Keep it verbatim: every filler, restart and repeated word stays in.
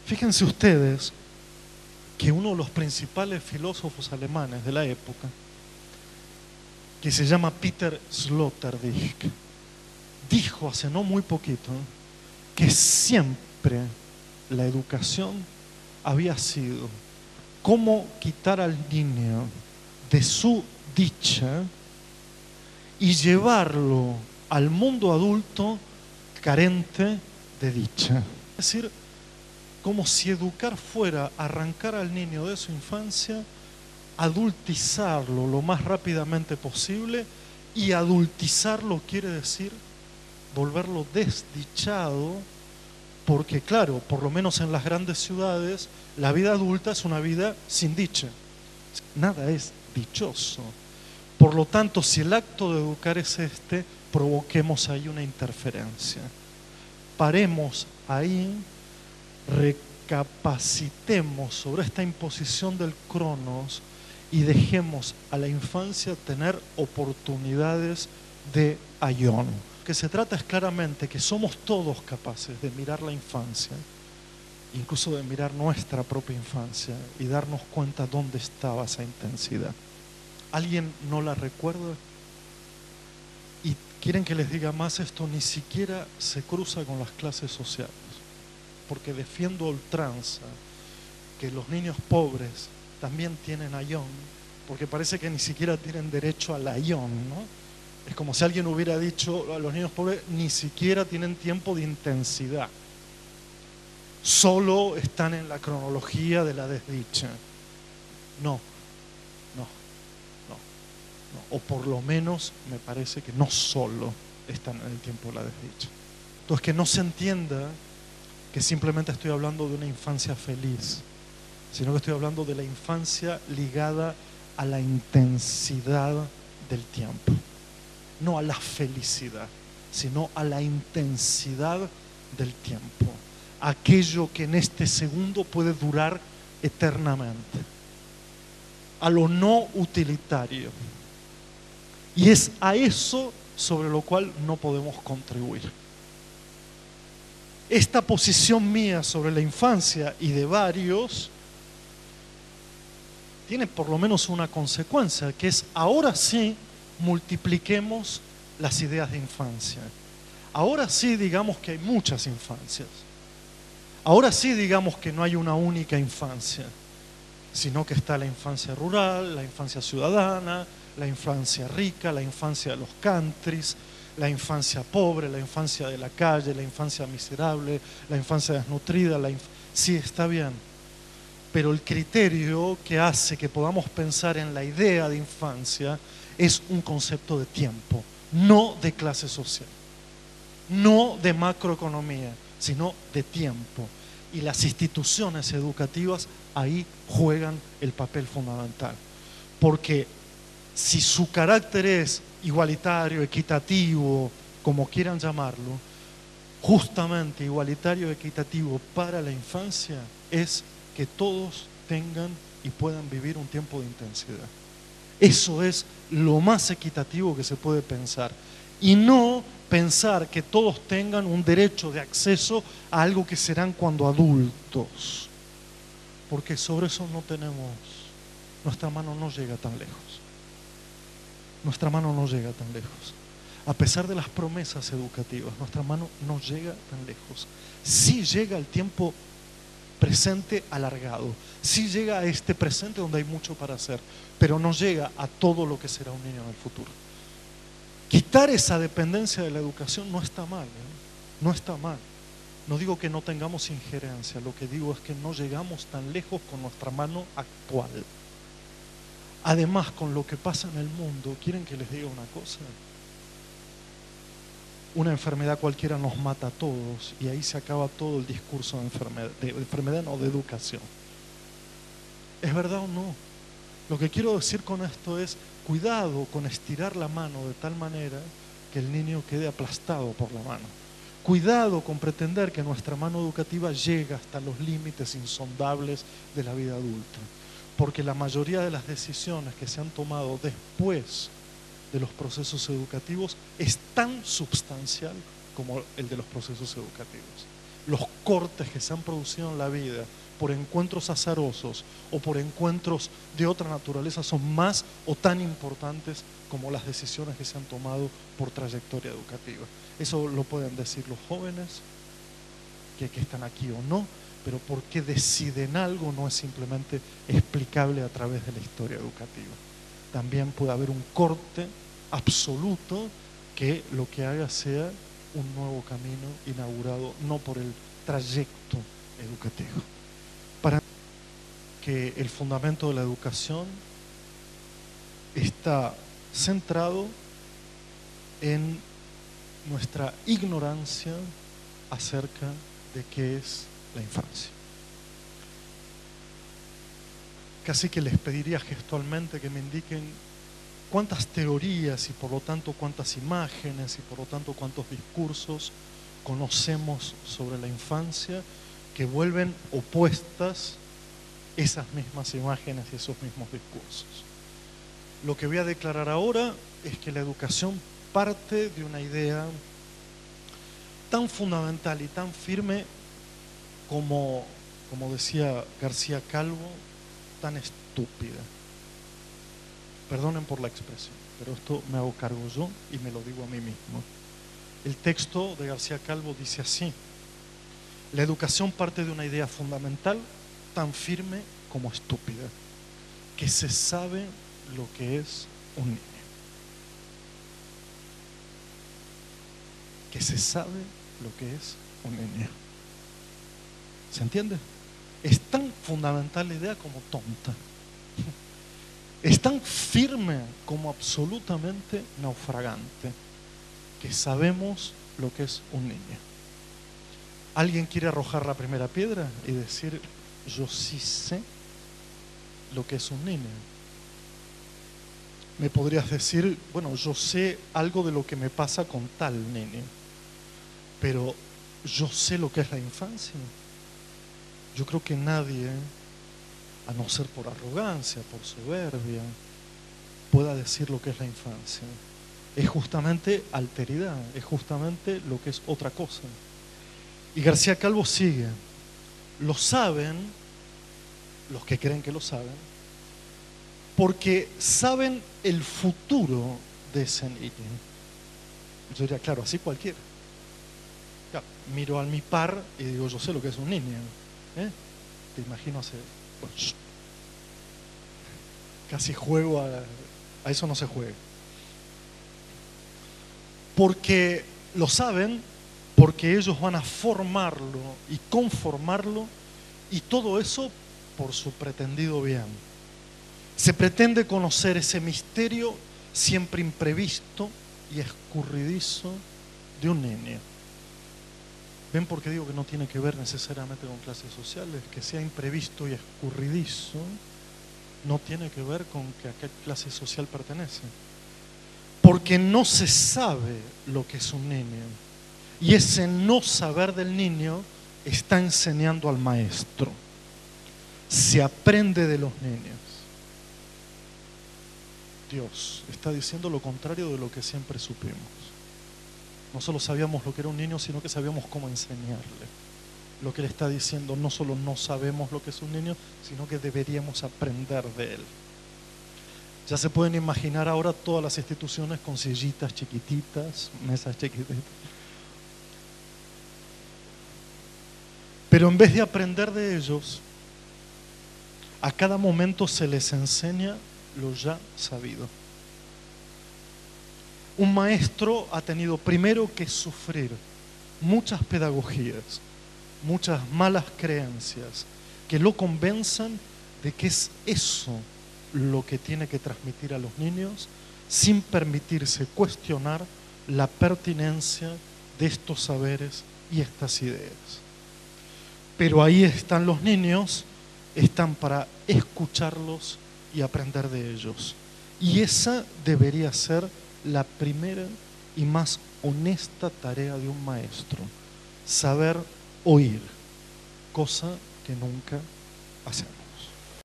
Fíjense ustedes que uno de los principales filósofos alemanes de la época, que se llama Peter Sloterdijk, dijo hace no muy poquito que siempre la educación había sido cómo quitar al niño de su dicha y llevarlo al mundo adulto carente de dicha. Es decir, como si educar fuera arrancar al niño de su infancia, adultizarlo lo más rápidamente posible, y adultizarlo quiere decir volverlo desdichado, porque claro, por lo menos en las grandes ciudades, la vida adulta es una vida sin dicha. Nada es dichoso. Por lo tanto, si el acto de educar es este, provoquemos ahí una interferencia. Paremos ahí, recapacitemos sobre esta imposición del cronos y dejemos a la infancia tener oportunidades de ayón. Lo que se trata es claramente que somos todos capaces de mirar la infancia, incluso de mirar nuestra propia infancia y darnos cuenta dónde estaba esa intensidad. ¿Alguien no la recuerda? Y quieren que les diga más, esto ni siquiera se cruza con las clases sociales, porque defiendo a ultranza que los niños pobres también tienen ayón, porque parece que ni siquiera tienen derecho al ayón, ¿no? Es como si alguien hubiera dicho a los niños pobres ni siquiera tienen tiempo de intensidad, solo están en la cronología de la desdicha. No, no, no, no. O por lo menos me parece que no solo están en el tiempo de la desdicha. Entonces, que no se entienda que simplemente estoy hablando de una infancia feliz, sino que estoy hablando de la infancia ligada a la intensidad del tiempo. No a la felicidad, sino a la intensidad del tiempo. Aquello que en este segundo puede durar eternamente. A lo no utilitario. Y es a eso sobre lo cual no podemos contribuir. Esta posición mía sobre la infancia y de varios tiene por lo menos una consecuencia, que es ahora sí multipliquemos las ideas de infancia. Ahora sí digamos que hay muchas infancias. Ahora sí digamos que no hay una única infancia, sino que está la infancia rural, la infancia ciudadana, la infancia rica, la infancia de los countries, la infancia pobre, la infancia de la calle, la infancia miserable, la infancia desnutrida. La inf... Sí, está bien. Pero el criterio que hace que podamos pensar en la idea de infancia es un concepto de tiempo, no de clase social, no de macroeconomía, sino de tiempo. Y las instituciones educativas ahí juegan el papel fundamental. Porque si su carácter es igualitario, equitativo, como quieran llamarlo, justamente igualitario, equitativo para la infancia es que todos tengan y puedan vivir un tiempo de intensidad. Eso es lo más equitativo que se puede pensar. Y no pensar que todos tengan un derecho de acceso a algo que serán cuando adultos. Porque sobre eso no tenemos, nuestra mano no llega tan lejos. Nuestra mano no llega tan lejos. A pesar de las promesas educativas, nuestra mano no llega tan lejos. Sí llega el tiempo presente alargado, sí llega a este presente donde hay mucho para hacer, pero no llega a todo lo que será un niño en el futuro. Quitar esa dependencia de la educación no está mal, ¿eh? No está mal. No digo que no tengamos injerencia, lo que digo es que no llegamos tan lejos con nuestra mano actual. Además, con lo que pasa en el mundo, ¿quieren que les diga una cosa? Una enfermedad cualquiera nos mata a todos y ahí se acaba todo el discurso de enfermedad, de enfermedad no, de educación. ¿Es verdad o no? Lo que quiero decir con esto es, cuidado con estirar la mano de tal manera que el niño quede aplastado por la mano. Cuidado con pretender que nuestra mano educativa llega hasta los límites insondables de la vida adulta. Porque la mayoría de las decisiones que se han tomado después de los procesos educativos es tan substancial como el de los procesos educativos. los cortes que se han producido en la vida por encuentros azarosos o por encuentros de otra naturaleza son más o tan importantes como las decisiones que se han tomado por trayectoria educativa. Eso lo pueden decir los jóvenes que, que están aquí o no, pero por qué deciden algo no es simplemente explicable a través de la historia educativa. También puede haber un corte absoluto que lo que haga sea un nuevo camino inaugurado, no por el trayecto educativo. Para que el fundamento de la educación está centrado en nuestra ignorancia acerca de qué es la infancia. Casi que les pediría gestualmente que me indiquen cuántas teorías y por lo tanto cuántas imágenes y por lo tanto cuántos discursos conocemos sobre la infancia que vuelven opuestas esas mismas imágenes y esos mismos discursos. Lo que voy a declarar ahora es que la educación parte de una idea tan fundamental y tan firme como, como decía García Calvo, tan estúpida. Perdonen por la expresión, pero esto me hago cargo yo y me lo digo a mí mismo. El texto de García Calvo dice así: la educación parte de una idea fundamental tan firme como estúpida, que se sabe lo que es un niño. Que se sabe lo que es un niño. ¿Se entiende? Es tan fundamental la idea como tonta. Es tan firme como absolutamente naufragante, que sabemos lo que es un niño. ¿Alguien quiere arrojar la primera piedra y decir, yo sí sé lo que es un niño? Me podrías decir, bueno, yo sé algo de lo que me pasa con tal niño, pero yo sé lo que es la infancia. Yo creo que nadie, a no ser por arrogancia, por soberbia, pueda decir lo que es la infancia. Es justamente alteridad, es justamente lo que es otra cosa. Y García Calvo sigue: lo saben, los que creen que lo saben, porque saben el futuro de ese niño. Yo diría, claro, así cualquiera. Claro, miro a mi par y digo, yo sé lo que es un niño. ¿Eh? Te imagino hacer... Bueno, casi juego a, a eso no se juega. Porque lo saben, porque ellos van a formarlo y conformarlo, y todo eso por su pretendido bien. Se pretende conocer ese misterio siempre imprevisto y escurridizo de un niño. ¿Ven por qué digo que no tiene que ver necesariamente con clases sociales? Que sea imprevisto y escurridizo no tiene que ver con que a qué clase social pertenece. Porque no se sabe lo que es un niño. Y ese no saber del niño está enseñando al maestro. Se aprende de los niños. Dios está diciendo lo contrario de lo que siempre supimos. No solo sabíamos lo que era un niño, sino que sabíamos cómo enseñarle. Lo que Él está diciendo, no solo no sabemos lo que es un niño, sino que deberíamos aprender de él. Ya se pueden imaginar ahora todas las instituciones con sillitas chiquititas, mesas chiquititas. Pero en vez de aprender de ellos, a cada momento se les enseña lo ya sabido. Un maestro ha tenido primero que sufrir muchas pedagogías, muchas malas creencias que lo convenzan de que es eso lo que tiene que transmitir a los niños, sin permitirse cuestionar la pertinencia de estos saberes y estas ideas. Pero ahí están los niños, están para escucharlos y aprender de ellos. Y esa debería ser la primera y más honesta tarea de un maestro: saber oír, cosa que nunca hacemos.